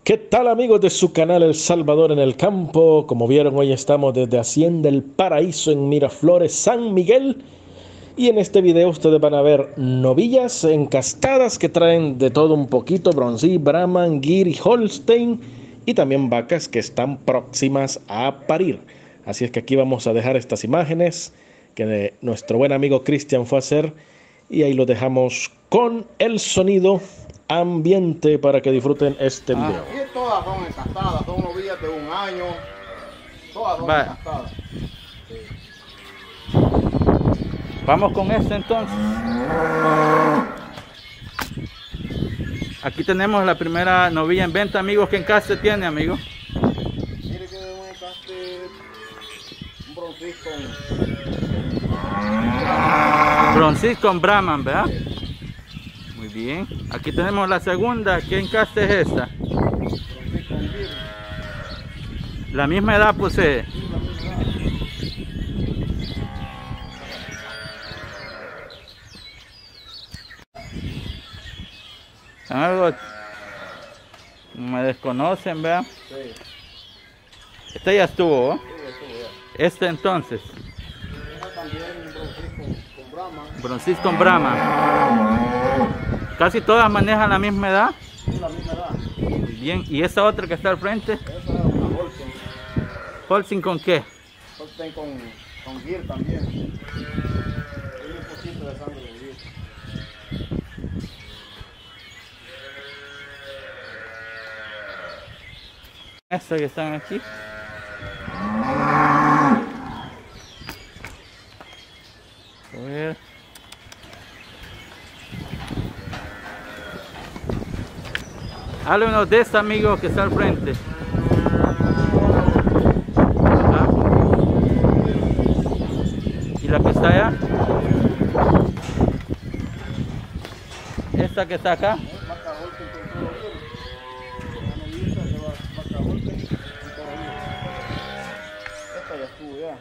¿Qué tal amigos de su canal El Salvador en el Campo? Como vieron, hoy estamos desde Hacienda El Paraíso en Miraflores, San Miguel. Y en este video ustedes van a ver novillas encastadas que traen de todo un poquito: Bronzy, Brahman, Gyr y Holstein. Y también vacas que están próximas a parir. Así es que aquí vamos a dejar estas imágenes que nuestro buen amigo Cristian fue a hacer. Y ahí lo dejamos con el sonido ambiente para que disfruten este video. Aquí todas son encastadas, son novillas de 1 año, todas son encastadas. Sí. Vamos con esto entonces. Aquí tenemos la primera novilla en venta, amigos. ¿Qué encaste tiene, amigo? Mire que un encaste, un Bronzís con Brahman, ¿verdad? Muy bien. Aquí tenemos la segunda. ¿Qué encaste es esta? La misma edad posee. Algo me desconocen, ¿verdad? Sí. Este ya estuvo, ¿no? Sí, estuvo ya. Este entonces. Esa también un con Brahman. Bronzís con Brahman. Casi todas manejan la misma edad. Sí, la misma edad. Muy bien. ¿Y esa otra que está al frente? Esa es una Holstein. ¿Holstein con qué? Holstein con Gyr también. Tiene un poquito de sangre de Gyr. Estas que están aquí. A ver. Háblenos de esta, amigo, que está al frente. Ajá. ¿Y la que está allá? Esta que está acá. Vaca Holstein con todo Gyr. Una novillita que va vaca Holstein y todo Gyr. Esta ya estuvo ya.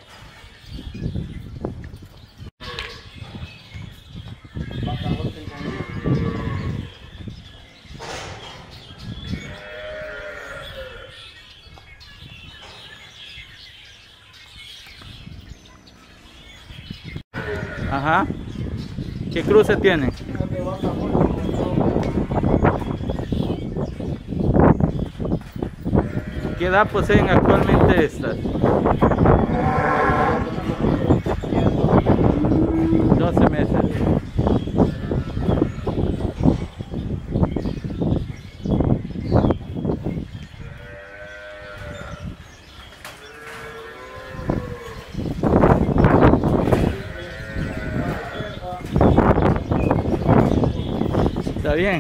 Vaca Holstein con Gyr. Ajá. ¿Qué cruce tienen? Fíjate, vaca Holstein con todo Gyr. ¿Qué edad poseen actualmente estas? 12 meses. ¿Está bien?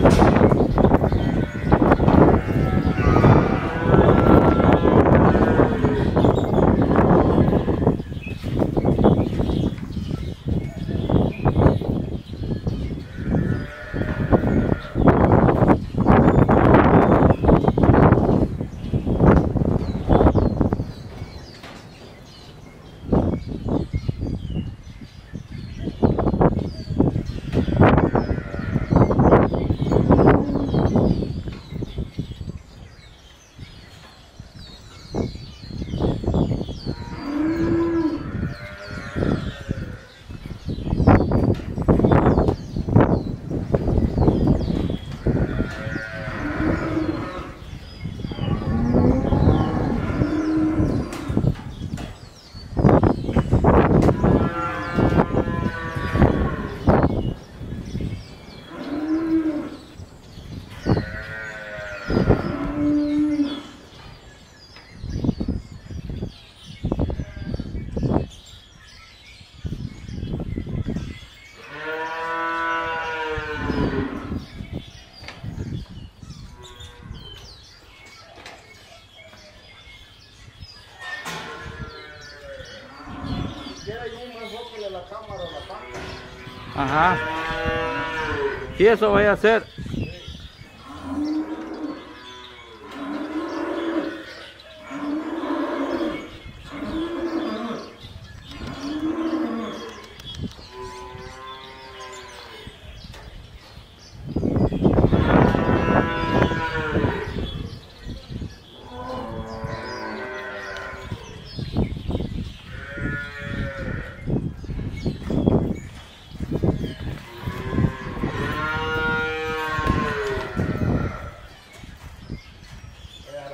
Ajá. Sí, eso voy a hacer.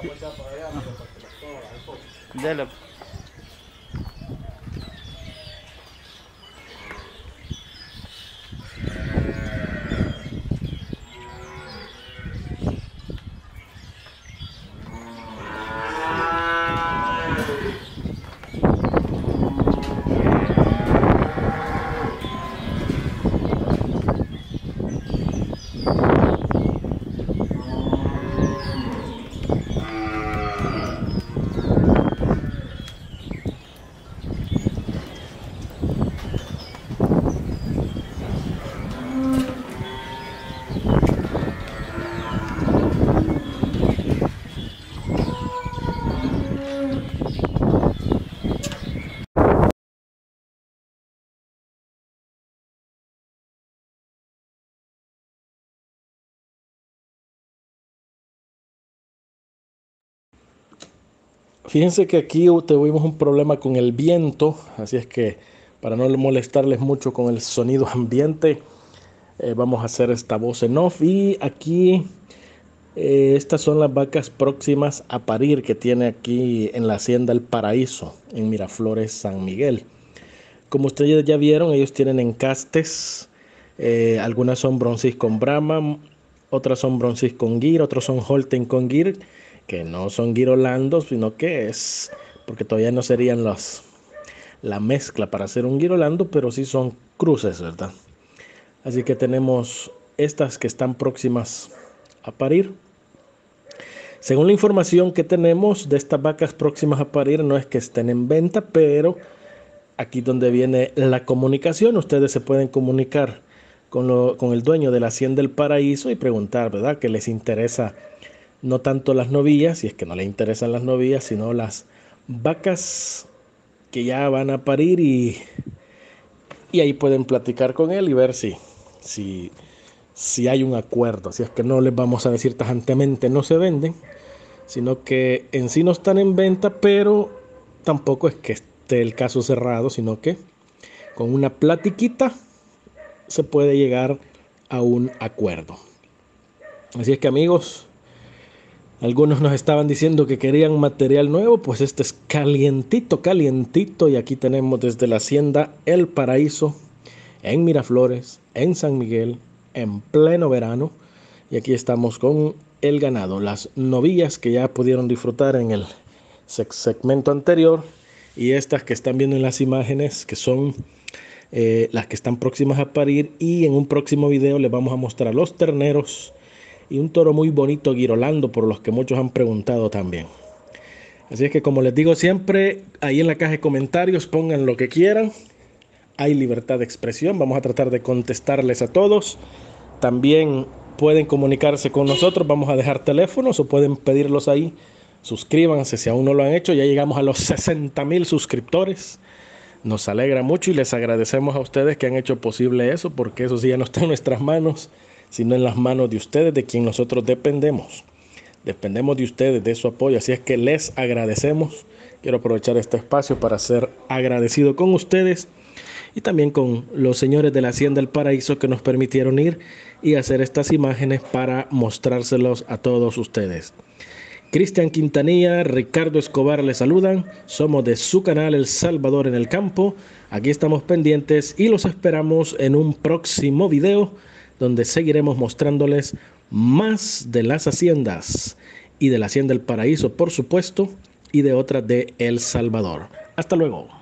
vamos a echar para allá para que las cojas un poco. Dele. Fíjense que aquí tuvimos un problema con el viento, así es que para no molestarles mucho con el sonido ambiente, vamos a hacer esta voz en off. Y aquí estas son las vacas próximas a parir que tiene aquí en la hacienda El Paraíso, en Miraflores, San Miguel. Como ustedes ya vieron, ellos tienen encastes, algunas son broncis con Brahma, otras son broncis con Gir, otros son Holstein con Gir, que no son girolandos, sino que es, porque todavía no serían la mezcla para hacer un girolando, pero sí son cruces, ¿verdad? Así que tenemos estas que están próximas a parir. Según la información que tenemos de estas vacas próximas a parir, no es que estén en venta, pero aquí donde viene la comunicación, ustedes se pueden comunicar con el dueño de la hacienda El Paraíso y preguntar, ¿verdad?, que les interesa no tanto las novillas, si es que no les interesan las novillas, sino las vacas que ya van a parir, y ahí pueden platicar con él y ver si hay un acuerdo. Si es que no les vamos a decir tajantemente no se venden, sino que en sí no están en venta, pero tampoco es que esté el caso cerrado, sino que con una platiquita se puede llegar a un acuerdo. Así es que, amigos, algunos nos estaban diciendo que querían material nuevo, pues este es calientito, calientito, y aquí tenemos desde la hacienda El Paraíso, en Miraflores, en San Miguel, en pleno verano, y aquí estamos con el ganado, las novillas que ya pudieron disfrutar en el segmento anterior, y estas que están viendo en las imágenes, que son las que están próximas a parir, y en un próximo video les vamos a mostrar los terneros y un toro muy bonito girolando, por los que muchos han preguntado también. Así es que, como les digo siempre, ahí en la caja de comentarios pongan lo que quieran. Hay libertad de expresión, vamos a tratar de contestarles a todos. También pueden comunicarse con nosotros, vamos a dejar teléfonos o pueden pedirlos ahí. Suscríbanse si aún no lo han hecho, ya llegamos a los 60,000 suscriptores. Nos alegra mucho y les agradecemos a ustedes que han hecho posible eso, porque eso sí ya no está en nuestras manos, sino en las manos de ustedes, de quien nosotros dependemos. Dependemos de ustedes, de su apoyo, así es que les agradecemos. Quiero aprovechar este espacio para ser agradecido con ustedes y también con los señores de la Hacienda El Paraíso que nos permitieron ir y hacer estas imágenes para mostrárselos a todos ustedes. Cristian Quintanilla, Ricardo Escobar les saludan. Somos de su canal El Salvador en el Campo. Aquí estamos pendientes y los esperamos en un próximo video, donde seguiremos mostrándoles más de las haciendas y de la Hacienda El Paraíso, por supuesto, y de otras de El Salvador. Hasta luego.